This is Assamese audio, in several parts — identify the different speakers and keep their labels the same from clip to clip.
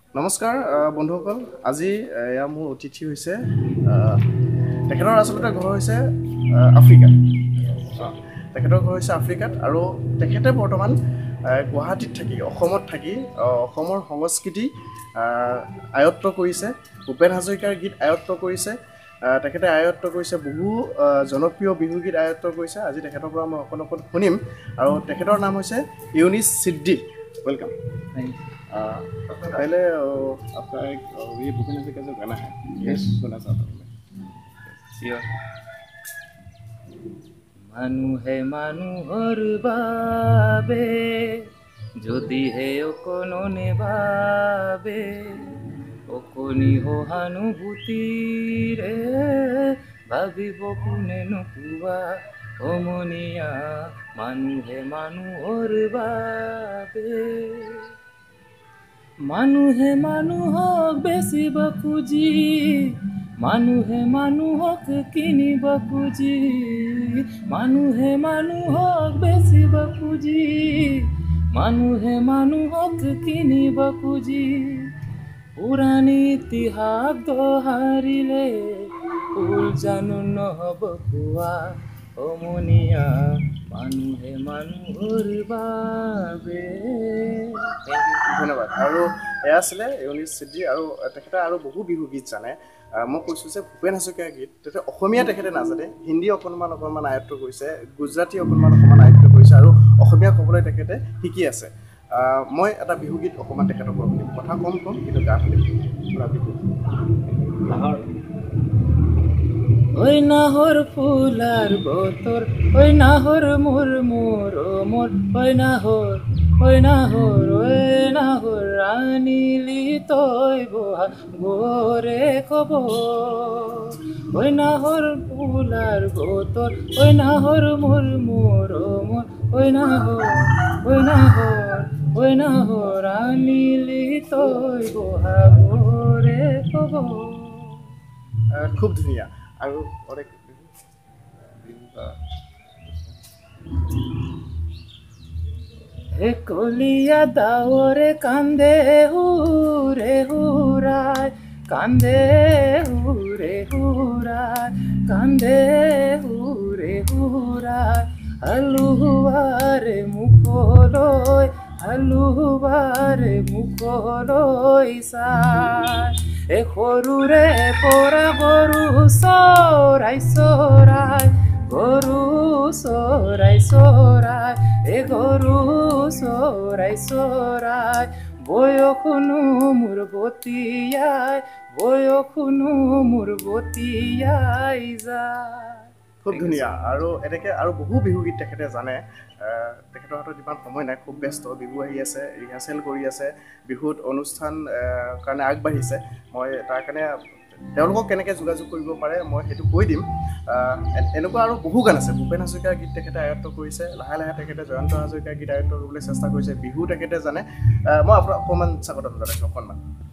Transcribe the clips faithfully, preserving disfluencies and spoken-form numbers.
Speaker 1: নমস্কাৰ বন্ধুসকল আজি এয়া মোৰ অতিথি হৈছে তেখেতৰ আচলতে ঘৰ হৈছে আফ্ৰিকাত তেখেতৰ ঘৰ হৈছে আফ্ৰিকাত আৰু তেখেতে বৰ্তমান গুৱাহাটীত থাকি অসমত থাকি অসমৰ সংস্কৃতি আয়ত্ত কৰিছে ভূপেন হাজৰিকাৰ গীত আয়ত্ত কৰিছে তেখেতে আয়ত্ত কৰিছে বহু জনপ্ৰিয় বিহু গীত আয়ত্ত কৰিছে আজি তেখেতৰ পৰা মই অকণ অকণ শুনিম আৰু তেখেতৰ নাম হৈছে ইউনিছ সিদ্দি वेलकम पहले आपका एक ये भूपेन हाजरिका जो गाना है ये सुनना चाहता हूँ मैं
Speaker 2: মানুহে মানুহৰ বাবে যদি হে অকণনে বাবে অকণি সহানুভূতিৰে ভাবিব কোনে নোপোৱা অমনীয়া মানুহে মানুহৰ বাবে মানুহে মানুহক বেচিব খুজি মানুহে মানুহক কিনিব খুজি মানুহে মানুহক বেচিব খুজি মানুহে মানুহক কিনিব খুজি পুৰাণি ইতিহাস দোহাৰিলে ভুল জানো নহ'ব কোৱা অমনীয়া মানুহে মানুহৰ বাবে
Speaker 1: ধন্যবাদ আৰু এয়া আছিলে ইউনিছ সিদ্দি আৰু তেখেতে আৰু বহু বিহু গীত জানে মই কৈছোঁ যে ভূপেন হাজৰিকাৰ গীত তেখেতে অসমীয়া তেখেতে নাজানে হিন্দী অকণমান অকণমান আয়ত্ত কৰিছে গুজৰাটী অকণমান অকণমান আয়ত্ত কৰিছে আৰু অসমীয়া ক'বলৈ তেখেতে শিকি আছে মই এটা বিহু গীত অকণমান তেখেতৰ পৰা শুনিম কথা কম কম কিন্তু গান শুনিম বিহু
Speaker 2: ওই নাহৰ ফুলাৰ বতৰ ওই নাহৰ মোৰ মোৰ মোৰ ওই নাহৰ ওই নাহৰ ওই নাহৰ আনিলি তই বহা গৰে কব ওই নাহৰ ফুলাৰ বতৰ ওই নাহৰ মোৰ মোৰ মোৰ ওই নাহৰ ওই নাহৰ ওই নাহৰ আনিলি তই বহা গৰে কব
Speaker 1: খুব ধুনীয়া আৰু অনেক
Speaker 2: হে কলিয়া দাৱৰে কান্দে হুৰে হুৰাই কান্দে হুৰে হুৰাই কান্দে হুৰে হুৰাই আলুবাৰে মুখলৈ আলুবাৰে মুখলৈ চাই এ সৰুৰে পৰা গৰু চৰাই চৰাই গৰু চৰাই চৰাই এ গৰু চৰাই চৰাই বয়সনো মোৰ বতিয়াই বয়সনো মোৰ বতিয়াই যায়
Speaker 1: খুব ধুনীয়া আৰু এনেকৈ আৰু বহু বিহু গীত তেখেতে জানে তেখেতৰ হাতত ইমান সময় নাই খুব ব্যস্ত বিহু আহি আছে ৰিহাৰ্চেল কৰি আছে বিহুত অনুষ্ঠান কাৰণে আগবাঢ়িছে মই তাৰ কাৰণে তেওঁলোকক কেনেকৈ যোগাযোগ কৰিব পাৰে মই সেইটো কৈ দিম এনেকুৱা আৰু বহু গান আছে ভূপেন হাজৰিকাৰ গীত তেখেতে আয়ত্ত কৰিছে লাহে লাহে তেখেতে জয়ন্ত হাজৰিকাৰ গীত আয়ত্ত কৰিবলৈ চেষ্টা কৰিছে বিহু তেখেতে জানে মই আপোনাক অকণমান স্বাগতম জনাইছোঁ অকণমান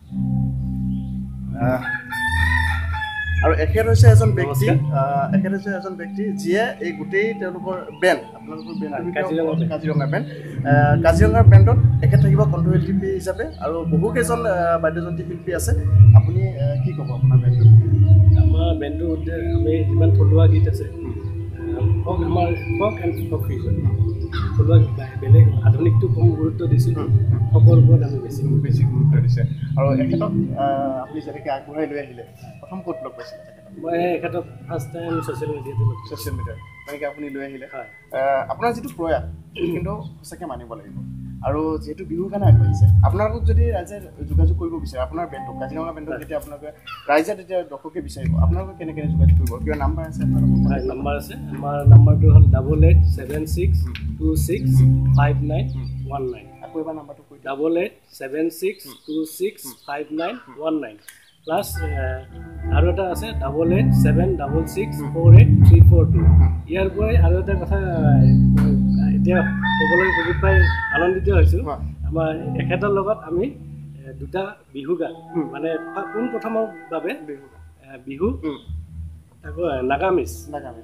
Speaker 1: আৰু এখেত হৈছে এজন ব্যক্তি এখেত হৈছে এজন ব্যক্তি যিয়ে এই গোটেই তেওঁলোকৰ বেণ্ড আপোনালোকৰ বেণ্ড কাজিৰঙা বেণ্ড কাজিৰঙাৰ বেণ্ডত এখেত থাকিব কণ্ঠশিল্পী হিচাপে আৰু বহুকেইজন বাদ্যযন্ত্ৰী শিল্পী আছে আপুনি কি ক'ব আপোনাৰ বেণ্ডটো
Speaker 3: আমাৰ বেণ্ডটোত আমি যিমান থলুৱা গীত আছে ফক আমাৰ ফক এণ্ড ফক ফিউজন থলুৱা বেলেগ আধুনিকটো কম গুৰুত্ব দিছোঁ ফকৰ ওপৰত আমি বেছি
Speaker 1: বেছি গুৰুত্ব দিছে আৰু এখেতক আপুনি যেনেকৈ আগবঢ়াই লৈ আহিলে প্ৰথম ক'ত লগ পাইছিলে
Speaker 3: মই এখেতক ফাৰ্ষ্ট টাইম ছ'চিয়েল মিডিয়াতে লগ
Speaker 1: ছ'চিয়েল মিডিয়াত তেনেকৈ আপুনি লৈ আহিলে হয় আপোনাৰ যিটো প্ৰয়াস কিন্তু সঁচাকৈ মানিব লাগিব আৰু যিহেতু বিহুৰ কাৰণে আগবাঢ়িছে আপোনালোকক যদি ৰাইজে যোগাযোগ কৰিব বিচাৰে আপোনাৰ বেণ্ডটো কাজিৰঙা বেণ্ডত যেতিয়া আপোনালোকে ৰাইজে তেতিয়া দৰ্শকে বিচাৰিব আপোনালোকে কেনেকৈ যোগাযোগ কৰিব কিবা নাম্বাৰ আছে
Speaker 3: আপোনালোকৰ নাম্বাৰ আছে আমাৰ নাম্বাৰটো হ'ল double eight seven six two six five nine one nine
Speaker 1: আকৌ এবাৰ নাম্বাৰটো কৈ
Speaker 3: double eight seven six two six five nine one nine plus আৰু এটা আছে double eight seven double six four eight three four two ইয়াৰ পৰাই আৰু এটা কথা এতিয়া ক'বলৈ সুযোগ পাই আনন্দিত হৈছোঁ আমাৰ এখেতৰ লগত আমি দুটা বিহু গান মানে পোন প্ৰথমৰ বাবে বিহু তাকো নাগামিজ
Speaker 1: নাগামিজ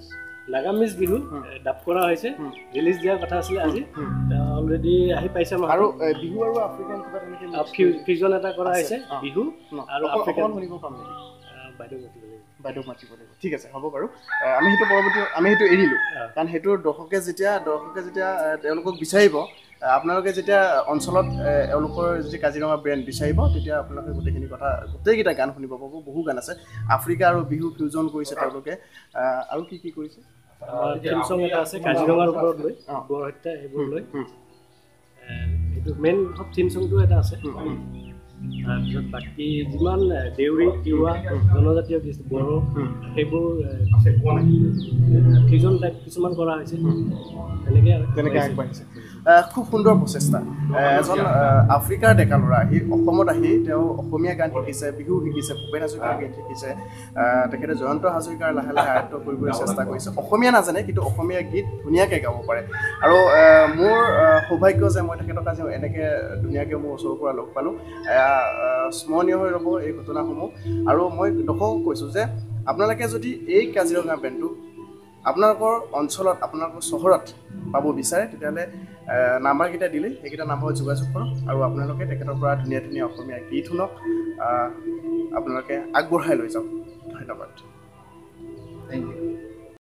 Speaker 3: নাগামিজ বিহু ডাব কৰা হৈছে ৰিলিজ দিয়াৰ কথা আছিলে আজি অলৰেডি আহি পাইছে
Speaker 1: আৰু বিহু আৰু আফ্ৰিকান কিবা তেনেকৈ
Speaker 3: ফিউজন এটা কৰা হৈছে বিহু আৰু আফ্ৰিকান
Speaker 1: শুনিব পাম নেকি
Speaker 3: বাইদেউ মাতিব লাগিব
Speaker 1: বাইদেউ মাতিব লাগিব ঠিক আছে হ'ব বাৰু আমি সেইটো পৰৱৰ্তী আমি সেইটো এৰিলোঁ কাৰণ সেইটো দৰ্শকে যেতিয়া দৰ্শকে যেতিয়া তেওঁলোকক বিচাৰিব আপোনালোকে যেতিয়া অঞ্চলত এওঁলোকৰ যদি কাজিৰঙা ব্ৰেণ্ড বিচাৰিব তেতিয়া আপোনালোকে গোটেইখিনি কথা গোটেইকেইটা গান শুনিব পাব বহু গান আছে আফ্ৰিকা আৰু বিহু ফিউজন কৰিছে তেওঁলোকে আৰু কি কি কৰিছে
Speaker 3: থিম চং এটা আছে কাজিৰঙাৰ ওপৰত লৈ গড় হত্যা এইবোৰ লৈ এইটো মেইন থিম চংটো এটা আছে তাৰপিছত বাকী যিমান দেউৰী তিৱা জনজাতীয় বড়ো সেইবোৰ ফিউজন টাইপ কিছুমান কৰা হৈছে তেনেকৈ
Speaker 1: তেনেকৈ আগবাঢ়িছে খুব সুন্দৰ প্ৰচেষ্টা এজন আফ্ৰিকাৰ ডেকা ল'ৰা আহি অসমত আহি তেওঁ অসমীয়া গান শিকিছে বিহু শিকিছে ভূপেন হাজৰিকাৰ গীত শিকিছে তেখেতে জয়ন্ত হাজৰিকাৰ লাহে লাহে আয়ত্ব কৰিবলৈ চেষ্টা কৰিছে অসমীয়া নাজানে কিন্তু অসমীয়া গীত ধুনীয়াকৈ গাব পাৰে আৰু মোৰ সৌভাগ্য যে মই তেখেতক আজি এনেকৈ ধুনীয়াকৈ মোৰ ওচৰৰ পৰা লগ পালোঁ স্মৰণীয় হৈ ৰ'ব এই ঘটনাসমূহ আৰু মই দৰ্শকক কৈছোঁ যে আপোনালোকে যদি এই কাজিৰঙা ব্ৰেণ্ডটো আপোনালোকৰ অঞ্চলত আপোনালোকৰ চহৰত পাব বিচাৰে তেতিয়াহ'লে নাম্বাৰকেইটা দিলেই সেইকেইটা নাম্বাৰত যোগাযোগ কৰক আৰু আপোনালোকে তেখেতৰ পৰা ধুনীয়া ধুনীয়া অসমীয়া গীত শুনক আপোনালোকে আগবঢ়াই লৈ যাওক ধন্যবাদ
Speaker 2: থেংক ইউ